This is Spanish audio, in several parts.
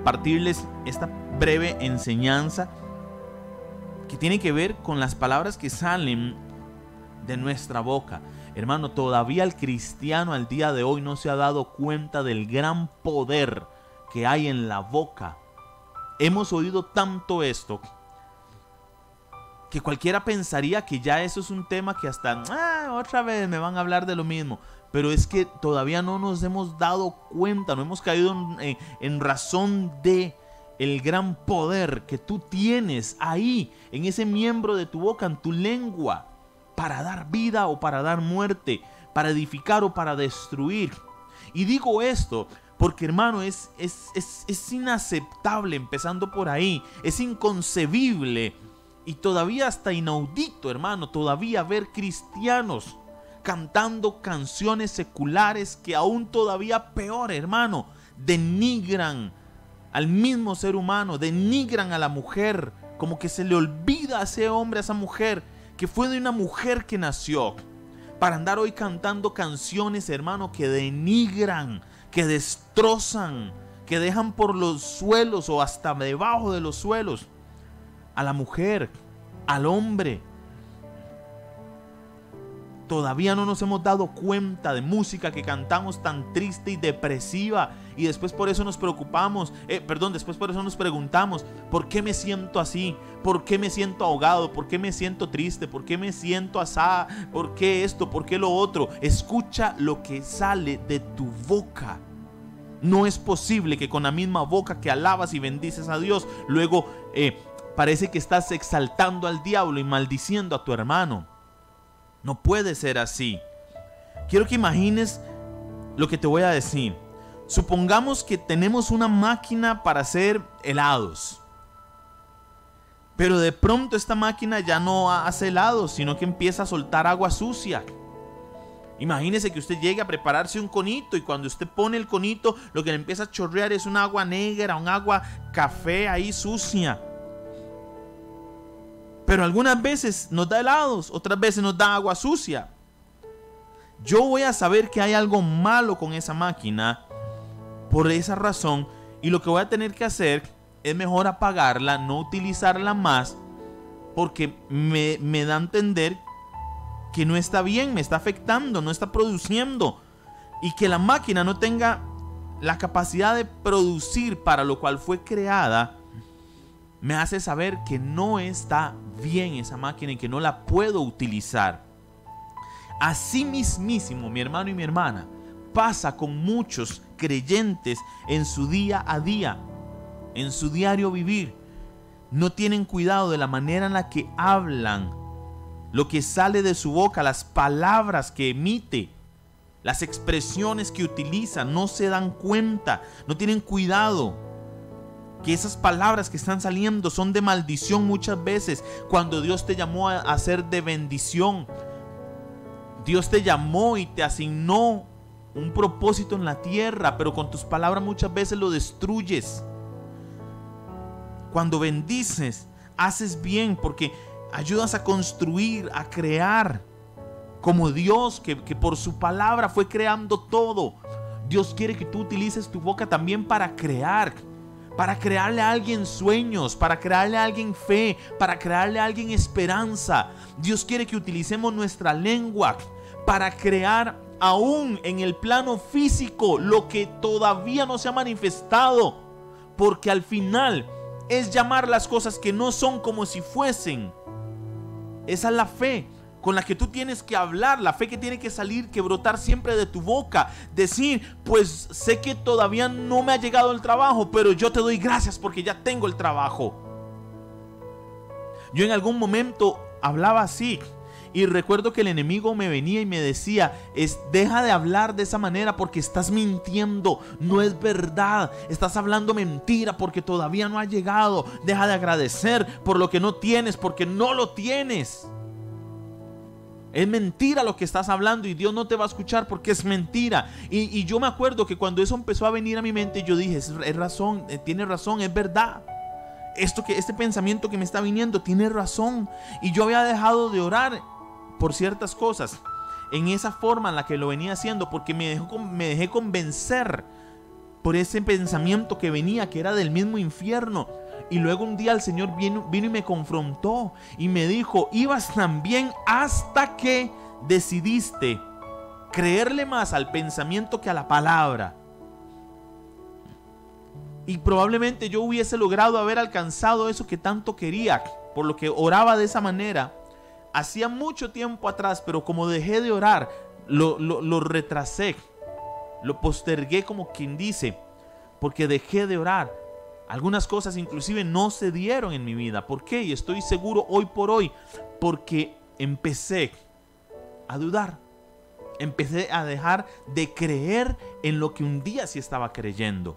compartirles esta breve enseñanza que tiene que ver con las palabras que salen de nuestra boca. Hermano, todavía el cristiano al día de hoy no se ha dado cuenta del gran poder que hay en la boca. Hemos oído tanto esto que cualquiera pensaría que ya eso es un tema que hasta otra vez me van a hablar de lo mismo. Pero es que todavía no nos hemos dado cuenta, no hemos caído en razón de el gran poder que tú tienes ahí, en ese miembro de tu boca, en tu lengua, para dar vida o para dar muerte, para edificar o para destruir. Y digo esto porque, hermano, es inaceptable, empezando por ahí, es inconcebible y todavía hasta inaudito, hermano, todavía ver cristianos cantando canciones seculares que aún todavía peor, hermano, denigran al mismo ser humano, denigran a la mujer, como que se le olvida a ese hombre, a esa mujer, que fue de una mujer que nació, para andar hoy cantando canciones, hermano, que denigran, que destrozan, que dejan por los suelos o hasta debajo de los suelos a la mujer, al hombre. Todavía no nos hemos dado cuenta de música que cantamos tan triste y depresiva, y después por eso nos preocupamos, después por eso nos preguntamos, ¿por qué me siento así? ¿Por qué me siento ahogado? ¿Por qué me siento triste? ¿Por qué me siento asá? ¿Por qué esto? ¿Por qué lo otro? Escucha lo que sale de tu boca. No es posible que con la misma boca que alabas y bendices a Dios, luego parece que estás exaltando al diablo y maldiciendo a tu hermano. No puede ser así. Quiero que imagines lo que te voy a decir. Supongamos que tenemos una máquina para hacer helados, pero de pronto esta máquina ya no hace helados, sino que empieza a soltar agua sucia. Imagínese que usted llegue a prepararse un conito y cuando usted pone el conito, lo que le empieza a chorrear es un agua negra, un agua café ahí sucia. Pero algunas veces nos da helados, otras veces nos da agua sucia. Yo voy a saber que hay algo malo con esa máquina por esa razón, y lo que voy a tener que hacer es mejor apagarla, no utilizarla más, porque me da a entender que no está bien, me está afectando, no está produciendo, y que la máquina no tenga la capacidad de producir para lo cual fue creada, me hace saber que no está bien esa máquina y que no la puedo utilizar. Así mismísimo, mi hermano y mi hermana, pasa con muchos creyentes en su día a día, en su diario vivir. No tienen cuidado de la manera en la que hablan, lo que sale de su boca, las palabras que emite, las expresiones que utilizan. No se dan cuenta, no tienen cuidado que esas palabras que están saliendo son de maldición muchas veces, cuando Dios te llamó a ser de bendición. Dios te llamó y te asignó un propósito en la tierra, pero con tus palabras muchas veces lo destruyes. Cuando bendices, haces bien, porque ayudas a construir, a crear, como Dios que por su palabra fue creando todo. Dios quiere que tú utilices tu boca también para crear, para crearle a alguien sueños, para crearle a alguien fe, para crearle a alguien esperanza. Dios quiere que utilicemos nuestra lengua para crear aún en el plano físico lo que todavía no se ha manifestado, porque al final es llamar las cosas que no son como si fuesen. Esa es la fe con la que tú tienes que hablar, la fe que tiene que salir, que brotar siempre de tu boca. Decir, pues sé que todavía no me ha llegado el trabajo, pero yo te doy gracias porque ya tengo el trabajo. Yo en algún momento hablaba así, y recuerdo que el enemigo me venía y me decía, deja de hablar de esa manera porque estás mintiendo, no es verdad, estás hablando mentira porque todavía no ha llegado. Deja de agradecer por lo que no tienes porque no lo tienes. Es mentira lo que estás hablando y Dios no te va a escuchar porque es mentira. Y yo me acuerdo que cuando eso empezó a venir a mi mente, yo dije, es razón, tiene razón, es verdad. Este pensamiento que me está viniendo tiene razón. Y yo había dejado de orar por ciertas cosas en esa forma en la que lo venía haciendo, porque me dejé convencer por ese pensamiento que venía, que era del mismo infierno. Y luego un día el Señor vino y me confrontó y me dijo: ibas tan bien hasta que decidiste creerle más al pensamiento que a la palabra. Y probablemente yo hubiese logrado haber alcanzado eso que tanto quería, por lo que oraba de esa manera hacía mucho tiempo atrás, pero como dejé de orar, lo retrasé, lo postergué, como quien dice, porque dejé de orar. Algunas cosas inclusive no se dieron en mi vida. ¿Por qué? Y estoy seguro hoy por hoy, porque empecé a dudar. Empecé a dejar de creer en lo que un día sí estaba creyendo.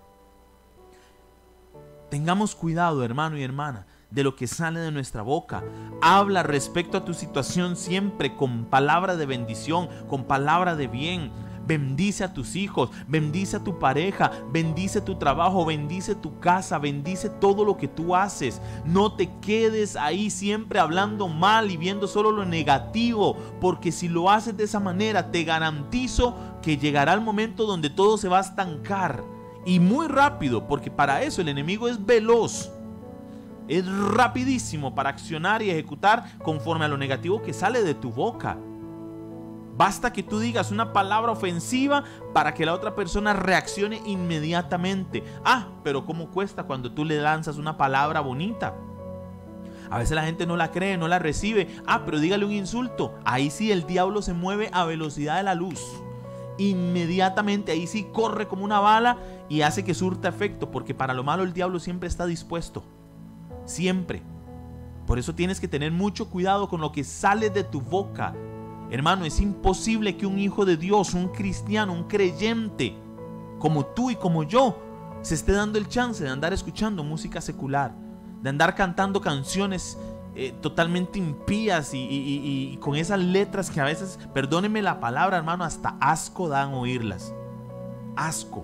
Tengamos cuidado, hermano y hermana, de lo que sale de nuestra boca. Habla respecto a tu situación siempre con palabra de bendición, con palabra de bien. Bendice a tus hijos, bendice a tu pareja, bendice tu trabajo, bendice tu casa, bendice todo lo que tú haces. No te quedes ahí siempre hablando mal y viendo solo lo negativo, porque si lo haces de esa manera, te garantizo que llegará el momento donde todo se va a estancar. Y muy rápido, porque para eso el enemigo es veloz. Es rapidísimo para accionar y ejecutar conforme a lo negativo que sale de tu boca. Basta que tú digas una palabra ofensiva para que la otra persona reaccione inmediatamente. Pero ¿cómo cuesta cuando tú le lanzas una palabra bonita? A veces la gente no la cree, no la recibe. Pero dígale un insulto. Ahí sí el diablo se mueve a velocidad de la luz. Inmediatamente ahí sí corre como una bala y hace que surta efecto, porque para lo malo el diablo siempre está dispuesto. Siempre. Por eso tienes que tener mucho cuidado con lo que sale de tu boca. Hermano, es imposible que un hijo de Dios, un cristiano, un creyente, como tú y como yo, se esté dando el chance de andar escuchando música secular, de andar cantando canciones totalmente impías y con esas letras que a veces, perdónenme la palabra, hermano, hasta asco dan oírlas. Asco.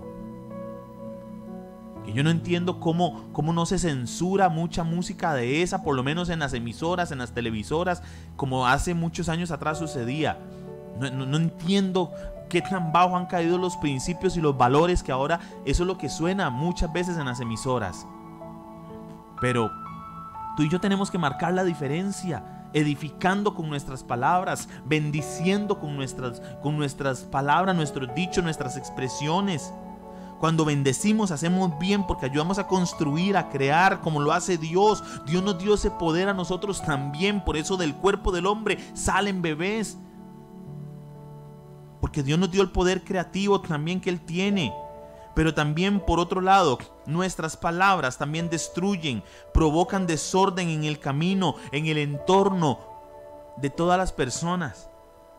Que yo no entiendo cómo no se censura mucha música de esa, por lo menos en las emisoras, en las televisoras, como hace muchos años atrás sucedía. No entiendo qué tan bajo han caído los principios y los valores, que ahora eso es lo que suena muchas veces en las emisoras. Pero tú y yo tenemos que marcar la diferencia, edificando con nuestras palabras, bendiciendo con nuestras palabras, nuestros dichos, nuestras expresiones. Cuando bendecimos hacemos bien, porque ayudamos a construir, a crear como lo hace Dios. Dios nos dio ese poder a nosotros también. Por eso del cuerpo del hombre salen bebés, porque Dios nos dio el poder creativo también que Él tiene. Pero también, por otro lado, nuestras palabras también destruyen, provocan desorden en el camino, en el entorno de todas las personas.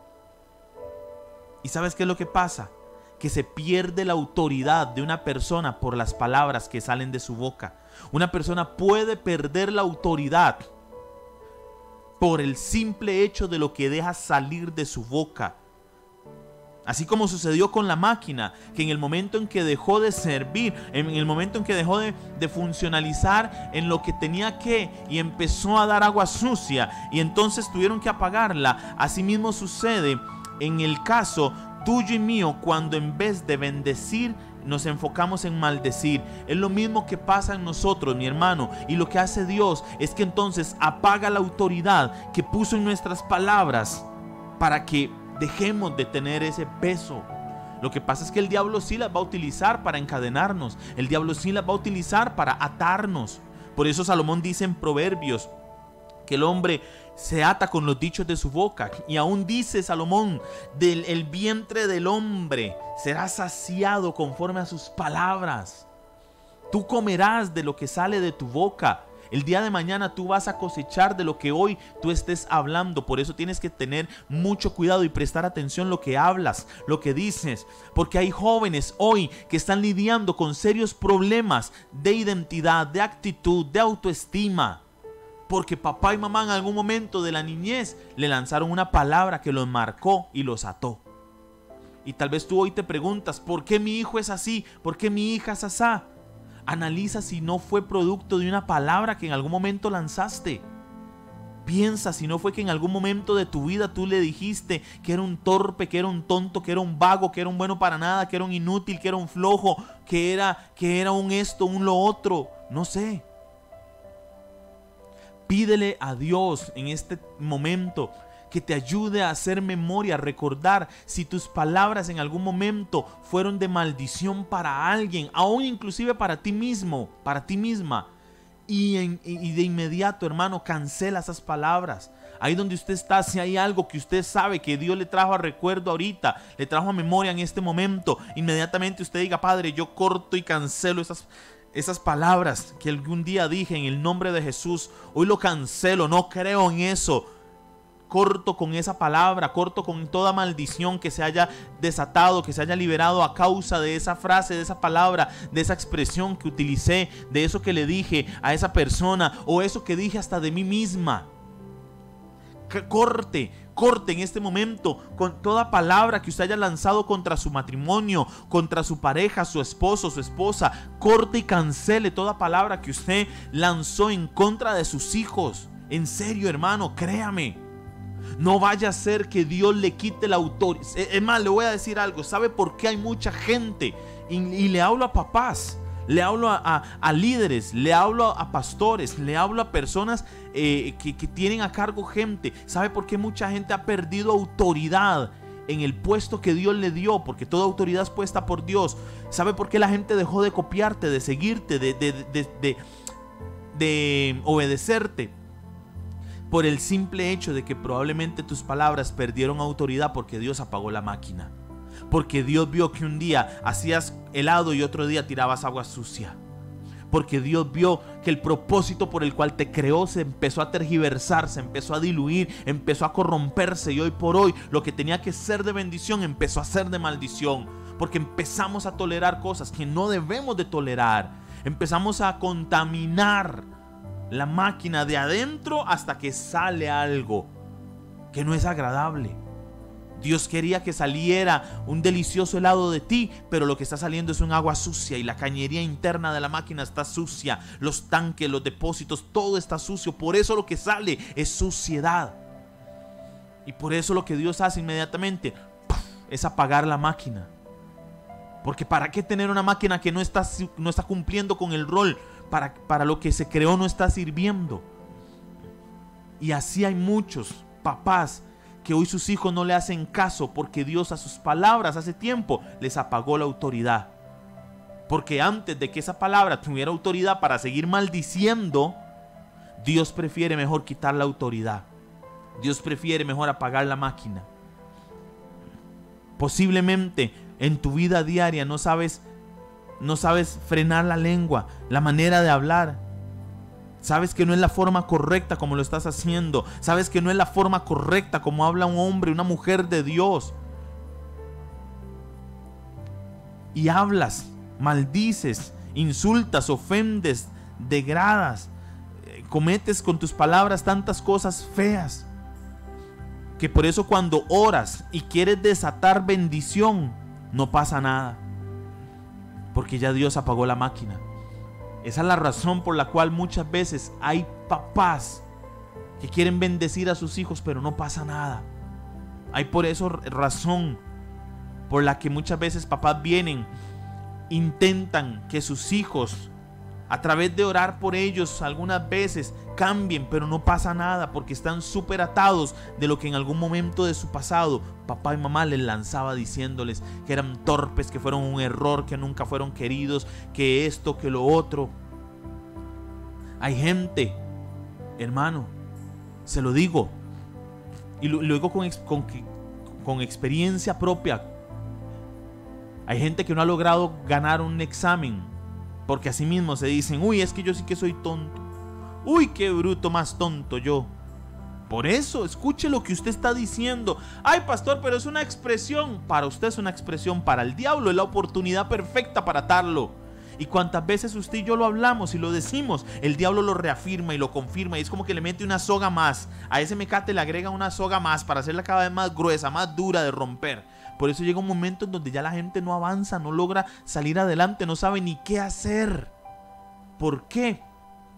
¿Y sabes qué es lo que pasa? Que se pierde la autoridad de una persona por las palabras que salen de su boca. Una persona puede perder la autoridad por el simple hecho de lo que deja salir de su boca. Así como sucedió con la máquina, que en el momento en que dejó de servir, en el momento en que dejó de funcionalizar en lo que tenía que, y empezó a dar agua sucia, y entonces tuvieron que apagarla. Asimismo sucede en el caso tuyo y mío, cuando en vez de bendecir nos enfocamos en maldecir. Es lo mismo que pasa en nosotros, mi hermano, y lo que hace Dios es que entonces apaga la autoridad que puso en nuestras palabras para que dejemos de tener ese peso. Lo que pasa es que el diablo sí las va a utilizar para encadenarnos, el diablo sí las va a utilizar para atarnos. Por eso Salomón dice en Proverbios que el hombre se ata con los dichos de su boca. Y aún dice Salomón, el vientre del hombre será saciado conforme a sus palabras. Tú comerás de lo que sale de tu boca. El día de mañana tú vas a cosechar de lo que hoy tú estés hablando. Por eso tienes que tener mucho cuidado y prestar atención a lo que hablas, lo que dices. Porque hay jóvenes hoy que están lidiando con serios problemas de identidad, de actitud, de autoestima. Porque papá y mamá en algún momento de la niñez le lanzaron una palabra que los marcó y los ató. Y tal vez tú hoy te preguntas, ¿por qué mi hijo es así? ¿Por qué mi hija es asá? Analiza si no fue producto de una palabra que en algún momento lanzaste. Piensa si no fue que en algún momento de tu vida tú le dijiste que era un torpe, que era un tonto, que era un vago, que era un bueno para nada, que era un inútil, que era un flojo, que era un esto, un lo otro. No sé. Pídele a Dios en este momento que te ayude a hacer memoria, a recordar si tus palabras en algún momento fueron de maldición para alguien, aún inclusive para ti mismo, para ti misma. Y de inmediato, hermano, cancela esas palabras. Ahí donde usted está, si hay algo que usted sabe que Dios le trajo a recuerdo ahorita, le trajo a memoria en este momento, inmediatamente usted diga: Padre, yo corto y cancelo esas palabras que algún día dije en el nombre de Jesús. Hoy lo cancelo, no creo en eso. Corto con esa palabra, corto con toda maldición que se haya desatado, que se haya liberado a causa de esa frase, de esa palabra, de esa expresión que utilicé, de eso que le dije a esa persona, o eso que dije hasta de mí misma. Corte en este momento con toda palabra que usted haya lanzado contra su matrimonio, contra su pareja, su esposo, su esposa. Corte y cancele toda palabra que usted lanzó en contra de sus hijos. En serio, hermano, créame. No vaya a ser que Dios le quite la autoridad. Es más, le voy a decir algo. ¿Sabe por qué hay mucha gente? Y le hablo a papás, le hablo a líderes, le hablo a pastores, le hablo a personas que tienen a cargo gente. ¿Sabe por qué mucha gente ha perdido autoridad en el puesto que Dios le dio? Porque toda autoridad es puesta por Dios. ¿Sabe por qué la gente dejó de copiarte, de seguirte, de obedecerte? Por el simple hecho de que probablemente tus palabras perdieron autoridad porque Dios apagó la máquina. Porque Dios vio que un día hacías helado y otro día tirabas agua sucia. Porque Dios vio que el propósito por el cual te creó se empezó a tergiversar, se empezó a diluir, empezó a corromperse, y hoy por hoy lo que tenía que ser de bendición empezó a ser de maldición. Porque empezamos a tolerar cosas que no debemos de tolerar. Empezamos a contaminar la máquina de adentro hasta que sale algo que no es agradable. Dios quería que saliera un delicioso helado de ti, pero lo que está saliendo es un agua sucia, y la cañería interna de la máquina está sucia. Los tanques, los depósitos, todo está sucio. Por eso lo que sale es suciedad. Y por eso lo que Dios hace inmediatamente es apagar la máquina. Porque ¿para qué tener una máquina que no está cumpliendo con el rol? Para lo que se creó no está sirviendo. Y así hay muchos papás que hoy sus hijos no le hacen caso porque Dios a sus palabras hace tiempo les apagó la autoridad. Porque antes de que esa palabra tuviera autoridad para seguir maldiciendo, Dios prefiere mejor quitar la autoridad. Dios prefiere mejor apagar la máquina. Posiblemente en tu vida diaria no sabes frenar la lengua, la manera de hablar. Sabes que no es la forma correcta como lo estás haciendo. Sabes que no es la forma correcta como habla un hombre, una mujer de Dios. Y hablas, maldices, insultas, ofendes, degradas, cometes con tus palabras tantas cosas feas, que por eso cuando oras y quieres desatar bendición, no pasa nada. Porque ya Dios apagó la máquina. Esa es la razón por la cual muchas veces hay papás que quieren bendecir a sus hijos, pero no pasa nada. Hay por eso razón por la que muchas veces papás vienen, intentan que sus hijos, a través de orar por ellos, algunas veces cambien, pero no pasa nada, porque están súper atados de lo que en algún momento de su pasado papá y mamá les lanzaba diciéndoles que eran torpes, que fueron un error, que nunca fueron queridos, que esto, que lo otro. Hay gente, hermano, se lo digo, y lo digo con experiencia propia. Hay gente que no ha logrado ganar un examen porque así mismo se dicen: uy, es que yo sí que soy tonto. Uy, qué bruto más tonto yo. Por eso, escuche lo que usted está diciendo. Ay, pastor, pero es una expresión. Para usted es una expresión, para el diablo es la oportunidad perfecta para atarlo. Y cuántas veces usted y yo lo hablamos y lo decimos, el diablo lo reafirma y lo confirma, y es como que le mete una soga más. A ese mecate le agrega una soga más para hacerla cada vez más gruesa, más dura de romper. Por eso llega un momento en donde ya la gente no avanza, no logra salir adelante, no sabe ni qué hacer. ¿Por qué?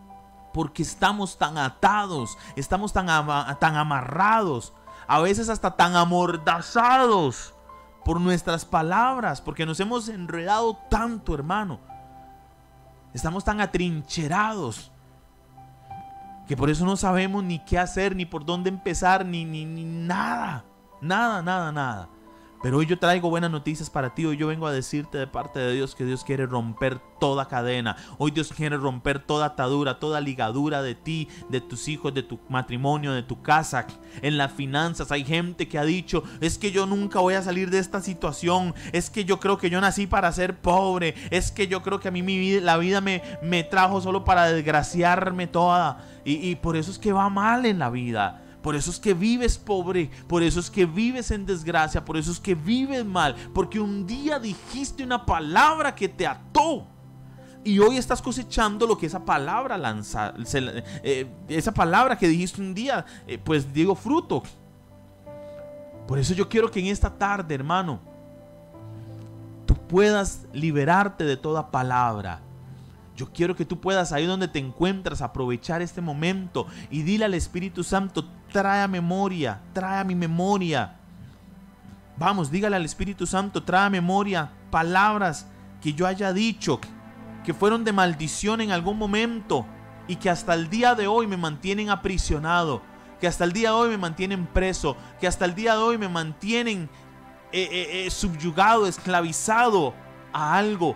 porque estamos tan atados, estamos tan amarrados, a veces hasta tan amordazados por nuestras palabras, porque nos hemos enredado tanto, hermano. Estamos tan atrincherados que por eso no sabemos ni qué hacer, ni por dónde empezar, ni nada. Nada. Pero hoy yo traigo buenas noticias para ti. Hoy yo vengo a decirte de parte de Dios que Dios quiere romper toda cadena. Hoy Dios quiere romper toda atadura, toda ligadura de ti, de tus hijos, de tu matrimonio, de tu casa. En las finanzas hay gente que ha dicho: es que yo nunca voy a salir de esta situación. Es que yo creo que yo nací para ser pobre. Es que yo creo que a mí la vida me trajo solo para desgraciarme toda. Y por eso es que va mal en la vida. Por eso es que vives pobre, por eso es que vives en desgracia, por eso es que vives mal, porque un día dijiste una palabra que te ató y hoy estás cosechando lo que esa palabra esa palabra que dijiste un día, pues dio fruto. Por eso yo quiero que en esta tarde, hermano, tú puedas liberarte de toda palabra. Yo quiero que tú puedas, ahí donde te encuentras, aprovechar este momento y dile al Espíritu Santo: trae a mi memoria. Vamos, dígale al Espíritu Santo: trae a memoria palabras que yo haya dicho, que fueron de maldición en algún momento y que hasta el día de hoy me mantienen aprisionado, que hasta el día de hoy me mantienen preso, que hasta el día de hoy me mantienen subyugado, esclavizado a algo.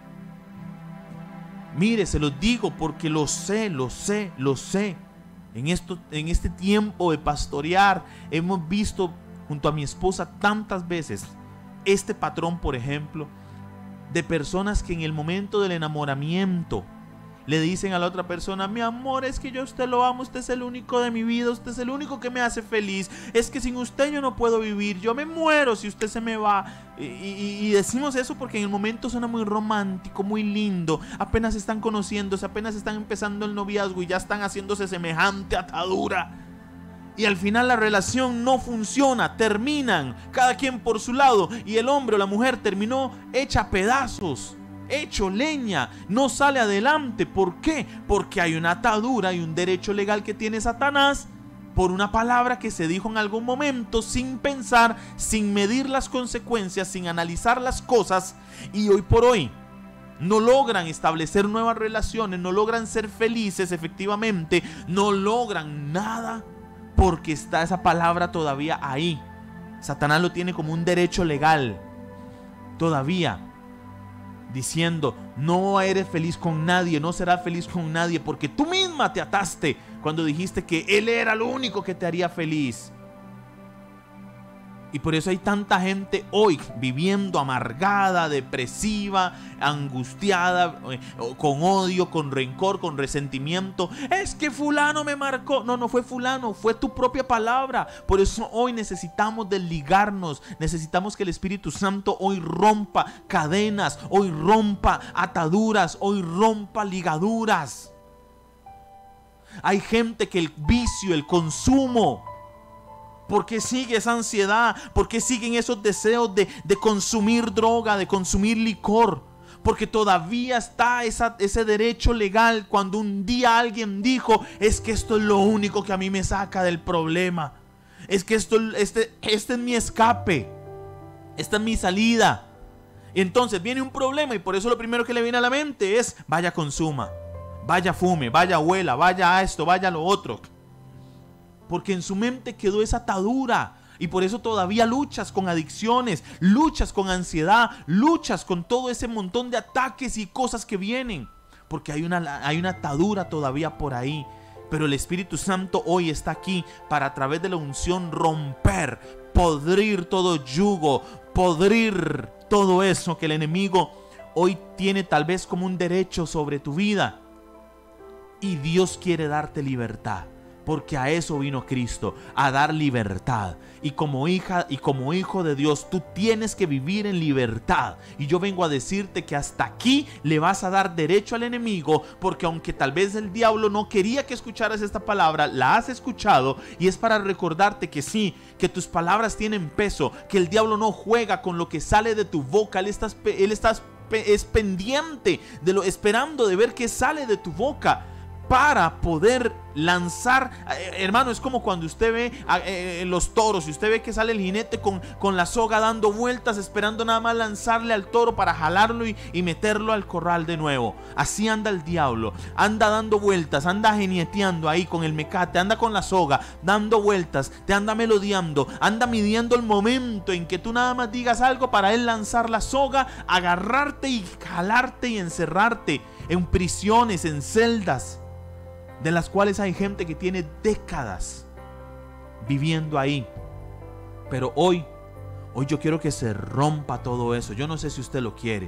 Mire, se los digo porque lo sé. En este tiempo de pastorear hemos visto junto a mi esposa tantas veces este patrón, por ejemplo, de personas que en el momento del enamoramiento le dicen a la otra persona: mi amor, es que yo a usted lo amo, usted es el único de mi vida, usted es el único que me hace feliz, es que sin usted yo no puedo vivir, yo me muero si usted se me va. Y decimos eso porque en el momento suena muy romántico, muy lindo, apenas están conociéndose, apenas están empezando el noviazgo y ya están haciéndose semejante atadura. Y al final la relación no funciona, terminan cada quien por su lado y el hombre o la mujer terminó hecha a pedazos, hecho leña, no sale adelante. ¿Por qué? Porque hay una atadura y un derecho legal que tiene Satanás por una palabra que se dijo en algún momento sin pensar, sin medir las consecuencias, sin analizar las cosas, y hoy por hoy no logran establecer nuevas relaciones, no logran ser felices efectivamente, no logran nada porque está esa palabra todavía ahí. Satanás lo tiene como un derecho legal todavía, diciendo: no eres feliz con nadie, no serás feliz con nadie, porque tú misma te ataste cuando dijiste que él era lo único que te haría feliz. Y por eso hay tanta gente hoy viviendo amargada, depresiva, angustiada, con odio, con rencor, con resentimiento. Es que fulano me marcó. No fue fulano, fue tu propia palabra. Por eso hoy necesitamos desligarnos. Necesitamos que el Espíritu Santo hoy rompa cadenas, hoy rompa ataduras, hoy rompa ligaduras. Hay gente que el vicio, el consumo, ¿por qué sigue esa ansiedad? ¿Por qué siguen esos deseos de consumir droga, de consumir licor? Porque todavía está ese derecho legal cuando un día alguien dijo: es que esto es lo único que a mí me saca del problema. Es que este es mi escape. Esta es mi salida. Y entonces viene un problema y por eso lo primero que le viene a la mente es: vaya consuma, vaya fume, vaya huela, vaya a esto, vaya a lo otro. Porque en su mente quedó esa atadura y por eso todavía luchas con adicciones, luchas con ansiedad, luchas con todo ese montón de ataques y cosas que vienen, porque hay una atadura todavía por ahí. Pero el Espíritu Santo hoy está aquí para, a través de la unción, romper, podrir todo yugo, podrir todo eso que el enemigo hoy tiene tal vez como un derecho sobre tu vida. Y Dios quiere darte libertad, porque a eso vino Cristo, a dar libertad. Y como hija y como hijo de Dios, tú tienes que vivir en libertad. Y yo vengo a decirte que hasta aquí le vas a dar derecho al enemigo, porque aunque tal vez el diablo no quería que escucharas esta palabra, la has escuchado, y es para recordarte que sí, que tus palabras tienen peso, que el diablo no juega con lo que sale de tu boca. Él es pendiente de esperando de ver qué sale de tu boca, para poder lanzar. Hermano, es como cuando usted ve los toros y usted ve que sale el jinete con la soga dando vueltas, esperando nada más lanzarle al toro para jalarlo y meterlo al corral de nuevo. Así anda el diablo, anda dando vueltas, anda jineteando ahí con el mecate, anda con la soga dando vueltas, te anda melodiando, anda midiendo el momento en que tú nada más digas algo para él lanzar la soga, agarrarte y jalarte y encerrarte en prisiones, en celdas, de las cuales hay gente que tiene décadas viviendo ahí. Pero hoy yo quiero que se rompa todo eso. Yo no sé si usted lo quiere.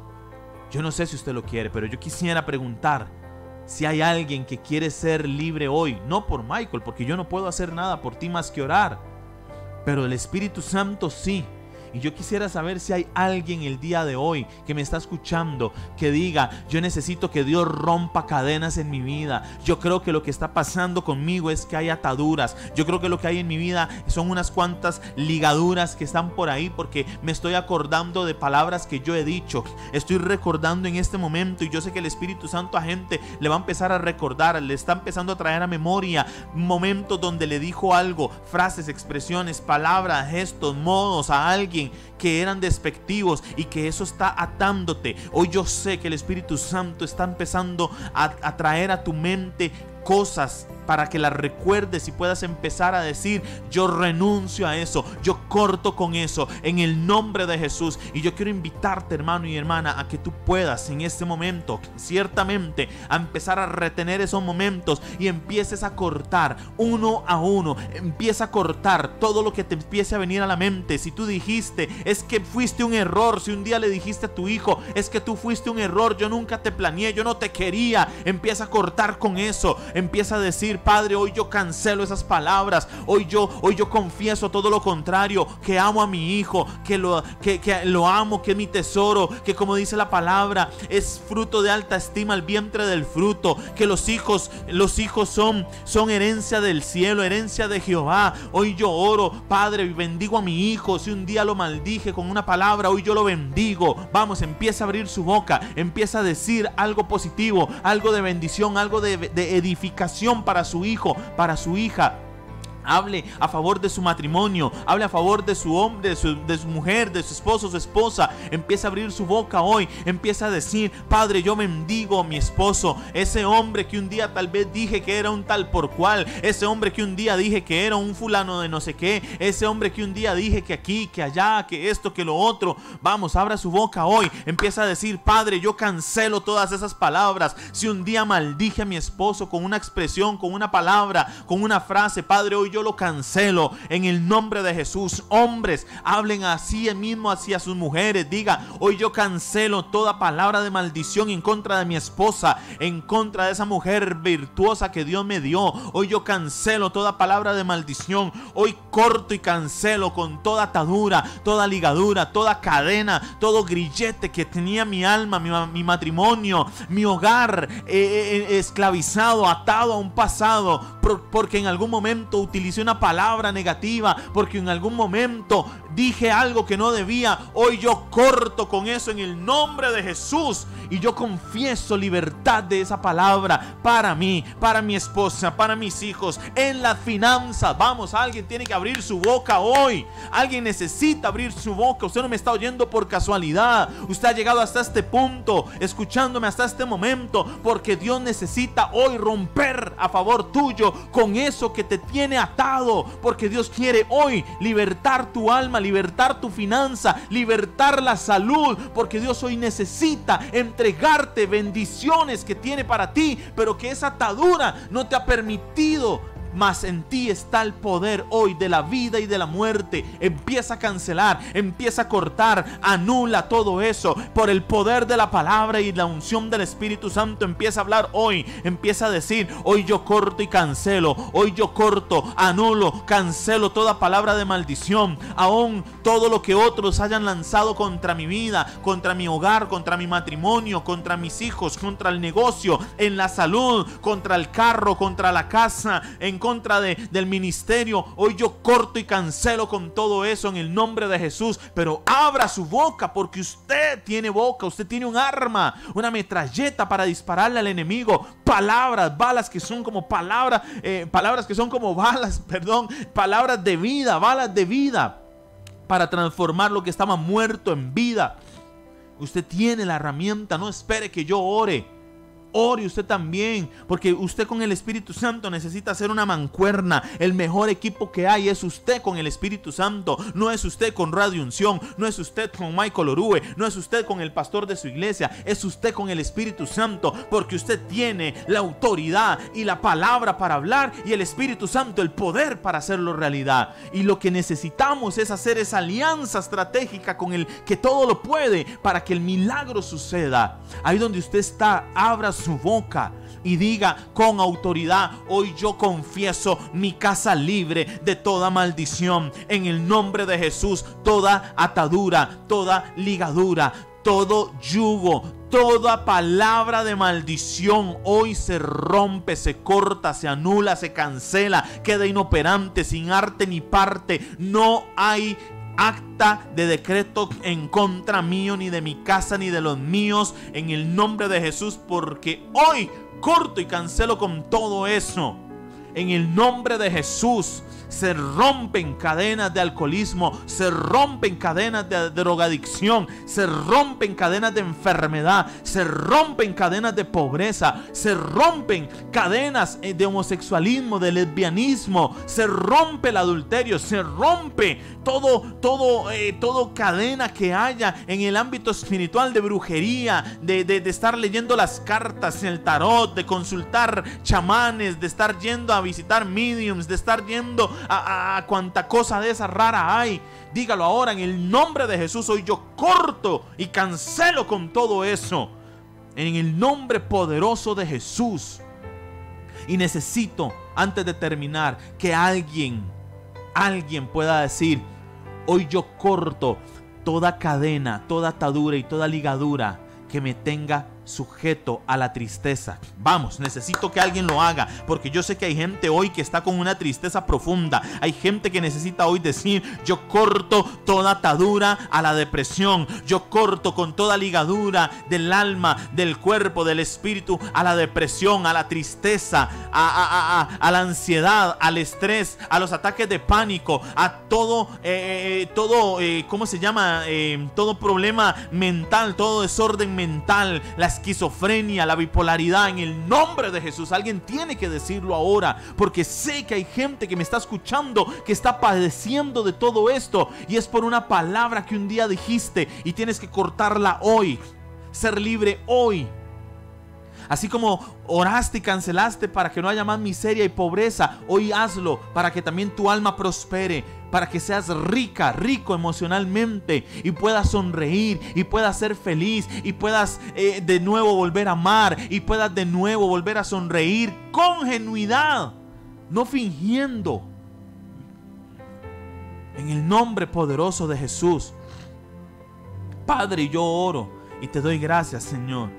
Pero yo quisiera preguntar si hay alguien que quiere ser libre hoy. No por Michael, porque yo no puedo hacer nada por ti más que orar. Pero el Espíritu Santo sí. Y yo quisiera saber si hay alguien el día de hoy que me está escuchando que diga: yo necesito que Dios rompa cadenas en mi vida. Yo creo que lo que está pasando conmigo es que hay ataduras. Yo creo que lo que hay en mi vida son unas cuantas ligaduras que están por ahí, porque me estoy acordando de palabras que yo he dicho. Estoy recordando en este momento, y yo sé que el Espíritu Santo a gente le va a empezar a recordar, le está empezando a traer a memoria momentos donde le dijo algo, frases, expresiones, palabras, gestos, modos a alguien que eran despectivos, y que eso está atándote. Hoy yo sé que el Espíritu Santo está empezando a traer a tu mente cosas para que las recuerdes y puedas empezar a decir: yo renuncio a eso, yo corto con eso en el nombre de Jesús. Y yo quiero invitarte, hermano y hermana, a que tú puedas en este momento ciertamente a empezar a retener esos momentos y empieces a cortar uno a uno. Empieza a cortar todo lo que te empiece a venir a la mente. Si tú dijiste: es que fuiste un error, si un día le dijiste a tu hijo: es que tú fuiste un error, yo nunca te planeé, yo no te quería, empieza a cortar con eso. Empieza a decir: Padre, hoy yo cancelo esas palabras. Hoy yo confieso todo lo contrario, que amo a mi hijo, que lo amo, que es mi tesoro, que como dice la palabra, es fruto de alta estima el vientre del fruto, que los hijos son herencia del cielo, herencia de Jehová. Hoy yo oro, Padre, y bendigo a mi hijo. Si un día lo maldije con una palabra, hoy yo lo bendigo. Vamos, empieza a abrir su boca, empieza a decir algo positivo, algo de bendición, algo de edificación para su hijo, para su hija. Hable a favor de su matrimonio, hable a favor de su hombre, de su mujer, de su esposo, su esposa. Empieza a abrir su boca hoy, empieza a decir: Padre, yo bendigo a mi esposo, ese hombre que un día tal vez dije que era un tal por cual, ese hombre que un día dije que era un fulano de no sé qué, ese hombre que un día dije que aquí, que allá, que esto, que lo otro. Vamos, abra su boca hoy, empieza a decir: Padre, yo cancelo todas esas palabras. Si un día maldije a mi esposo con una expresión, con una palabra, con una frase, Padre, hoy yo lo cancelo en el nombre de Jesús. Hombres, hablen así mismo hacia sus mujeres. Diga: hoy yo cancelo toda palabra de maldición en contra de mi esposa, en contra de esa mujer virtuosa que Dios me dio. Hoy yo cancelo toda palabra de maldición. Hoy corto y cancelo con toda atadura, toda ligadura, toda cadena, todo grillete que tenía mi alma, mi matrimonio, mi hogar, esclavizado, atado a un pasado, porque en algún momento utilicé una palabra negativa, porque en algún momento dije algo que no debía. Hoy yo corto con eso en el nombre de Jesús, y yo confieso libertad de esa palabra para mí, para mi esposa, para mis hijos, en las finanzas. Vamos, alguien tiene que abrir su boca hoy. Alguien necesita abrir su boca. Usted no me está oyendo por casualidad. Usted ha llegado hasta este punto, escuchándome hasta este momento, porque Dios necesita hoy romper a favor tuyo con eso que te tiene atado, porque Dios quiere hoy libertar tu alma, libertar tu finanza, libertar la salud, porque Dios hoy necesita entregarte bendiciones que tiene para ti, pero que esa atadura no te ha permitido. Mas en ti está el poder hoy de la vida y de la muerte. Empieza a cancelar, empieza a cortar, anula todo eso por el poder de la palabra y la unción del Espíritu Santo. Empieza a hablar hoy, empieza a decir: hoy yo corto y cancelo, hoy yo corto, anulo, cancelo toda palabra de maldición, aún todo lo que otros hayan lanzado contra mi vida, contra mi hogar, contra mi matrimonio, contra mis hijos, contra el negocio, en la salud, contra el carro, contra la casa, en contra del ministerio, hoy yo corto y cancelo con todo eso en el nombre de Jesús. Pero abra su boca, porque usted tiene boca, usted tiene un arma, una metralleta para dispararle al enemigo. Palabras, balas que son como palabras que son como balas, palabras de vida, balas de vida, para transformar lo que estaba muerto en vida. Usted tiene la herramienta, no espere que yo ore. Ore usted también, porque usted con el Espíritu Santo necesita hacer una mancuerna. El mejor equipo que hay es usted con el Espíritu Santo. No es usted con Radio Unción, no es usted con Michael Orue, no es usted con el pastor de su iglesia, es usted con el Espíritu Santo, porque usted tiene la autoridad y la palabra para hablar, y el Espíritu Santo el poder para hacerlo realidad. Y lo que necesitamos es hacer esa alianza estratégica con el que todo lo puede, para que el milagro suceda. Ahí donde usted está, abra su boca y diga con autoridad: hoy yo confieso mi casa libre de toda maldición. En el nombre de Jesús, toda atadura, toda ligadura, todo yugo, toda palabra de maldición hoy se rompe, se corta, se anula, se cancela, queda inoperante, sin arte ni parte. No hay acta de decreto en contra mío, ni de mi casa, ni de los míos, en el nombre de Jesús, porque hoy corto y cancelo con todo eso. En el nombre de Jesús se rompen cadenas de alcoholismo, se rompen cadenas de drogadicción, se rompen cadenas de enfermedad, se rompen cadenas de pobreza, se rompen cadenas de homosexualismo, de lesbianismo, se rompe el adulterio, se rompe todo cadena que haya en el ámbito espiritual, de brujería, de estar leyendo las cartas, el tarot, de consultar chamanes, de estar yendo a visitar mediums, de estar yendo a cuanta cosa de esa rara hay. Dígalo ahora: en el nombre de Jesús, hoy yo corto y cancelo con todo eso, en el nombre poderoso de Jesús. Y necesito, antes de terminar, que alguien pueda decir: hoy yo corto toda cadena, toda atadura y toda ligadura que me tenga sujeto a la tristeza. Vamos, necesito que alguien lo haga, porque yo sé que hay gente hoy que está con una tristeza profunda. Hay gente que necesita hoy decir: yo corto toda atadura a la depresión, yo corto con toda ligadura del alma, del cuerpo, del espíritu, a la depresión, a la tristeza, a la ansiedad, al estrés, a los ataques de pánico, a todo todo problema mental, todo desorden mental, la esquizofrenia, la bipolaridad. En el nombre de Jesús, alguien tiene que decirlo ahora, porque sé que hay gente que me está escuchando que está padeciendo de todo esto, y es por una palabra que un día dijiste y tienes que cortarla hoy, ser libre hoy. Así como oraste y cancelaste para que no haya más miseria y pobreza, hoy hazlo para que también tu alma prospere, para que seas rico emocionalmente, y puedas sonreír, y puedas ser feliz, y puedas de nuevo volver a amar, y puedas de nuevo volver a sonreír con genuidad, no fingiendo. En el nombre poderoso de Jesús, Padre, yo oro y te doy gracias, Señor.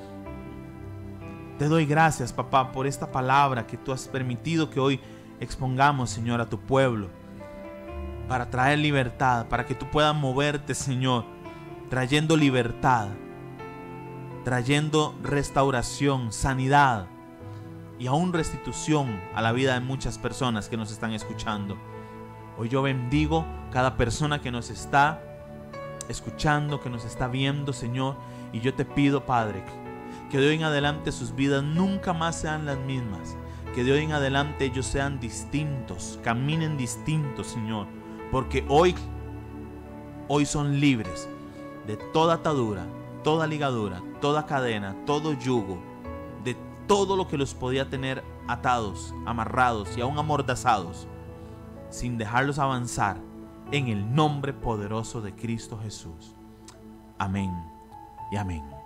Te doy gracias, papá, por esta palabra que tú has permitido que hoy expongamos, Señor, a tu pueblo, para traer libertad, para que tú puedas moverte, Señor, trayendo libertad, trayendo restauración, sanidad y aún restitución a la vida de muchas personas que nos están escuchando. Hoy yo bendigo cada persona que nos está escuchando, que nos está viendo, Señor, y yo te pido, Padre, que de hoy en adelante sus vidas nunca más sean las mismas, que de hoy en adelante ellos sean distintos, caminen distintos, Señor, porque hoy son libres de toda atadura, toda ligadura, toda cadena, todo yugo, de todo lo que los podía tener atados, amarrados y aún amordazados, sin dejarlos avanzar, en el nombre poderoso de Cristo Jesús. Amén y amén.